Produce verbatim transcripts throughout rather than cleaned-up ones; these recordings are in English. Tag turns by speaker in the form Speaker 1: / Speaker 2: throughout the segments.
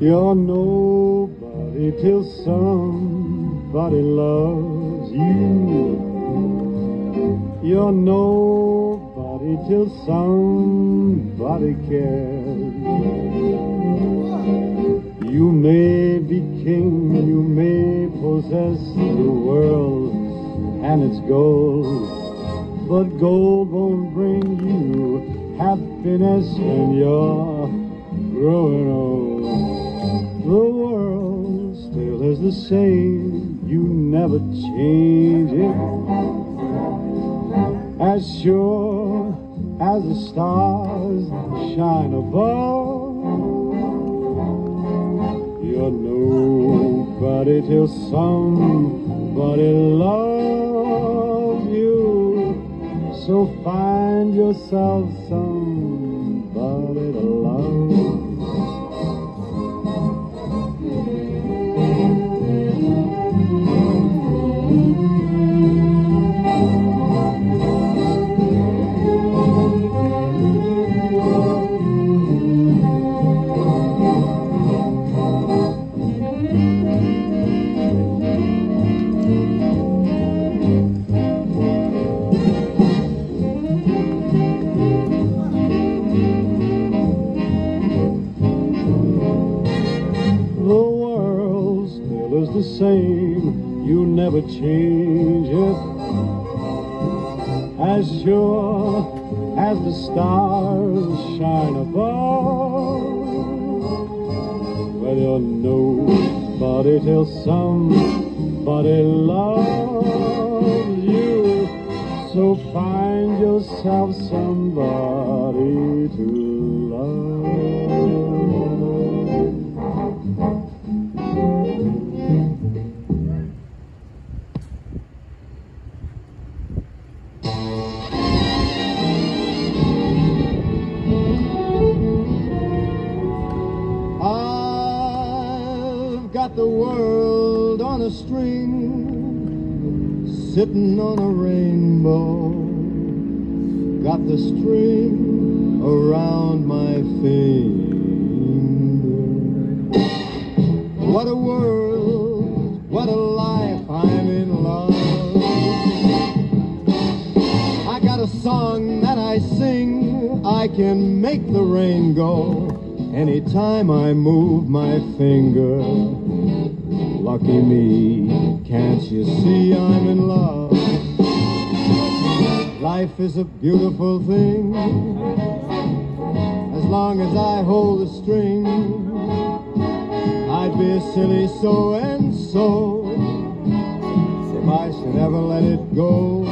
Speaker 1: You're nobody till somebody loves you. You're nobody till somebody cares. You may be king, you may possess the world and its gold, but gold won't bring you happiness when you're growing old. The world still is the same, you never change it. As sure as the stars shine above, you're nobody till somebody loves you. So find yourself somebody to love. The same, you never change it. As sure as the stars shine above, well, you're nobody till somebody loves you. So find yourself somebody to love. Got the world on a string, sitting on a rainbow. Got the string around my finger. What a world, what a life, I'm in love. I got a song that I sing, I can make the rain go anytime I move my finger. Lucky me, can't you see I'm in love? Life is a beautiful thing, as long as I hold the string. I'd be a silly so-and-so if I should ever let it go.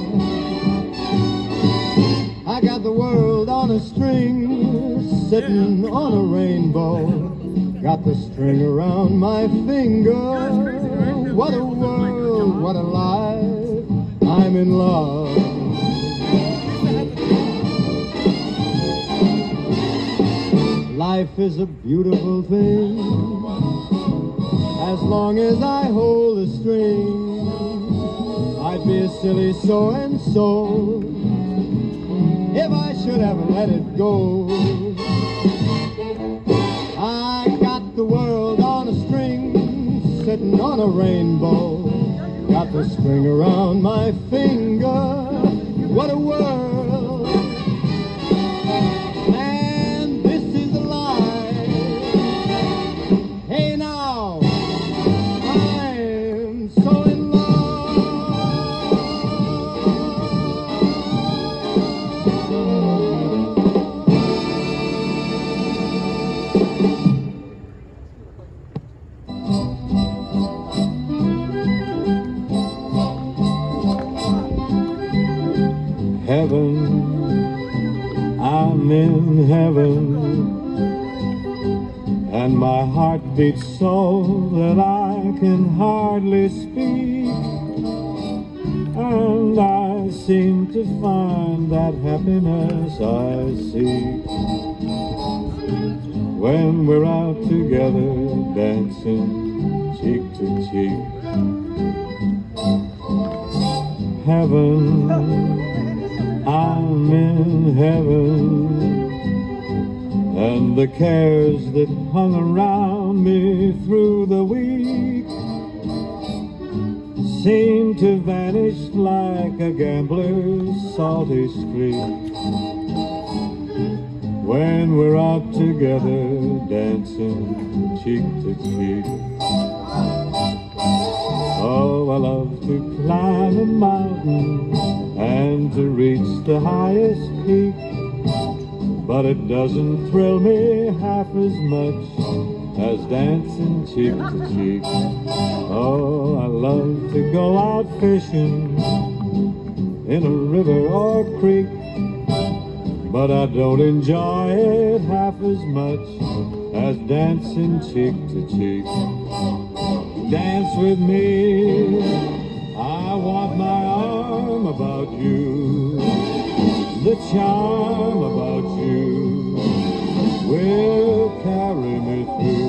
Speaker 1: I got the world on a string, sitting on a rainbow. Got the string around my finger. What a world, what a life, I'm in love. Life is a beautiful thing, as long as I hold the string. I'd be a silly so-and-so if I should ever let it go. I got the world on a string, sitting on a rainbow. Got the string around my finger. What a world, and this is a lie. Hey now, I'm so in heaven, I'm in heaven, and my heart beats so that I can hardly speak, and I seem to find that happiness I seek when we're out together dancing cheek to cheek. Heaven, I'm in heaven, and the cares that hung around me through the week seem to vanish like a gambler's salty streak when we're out together dancing cheek to cheek. Oh, I love to climb a mountain and to reach the highest peak, but it doesn't thrill me half as much as dancing cheek to cheek. Oh, I love to go out fishing in a river or creek, but I don't enjoy it half as much as dancing cheek to cheek. Dance with me, I want my arm about you, the charm about you will carry me through.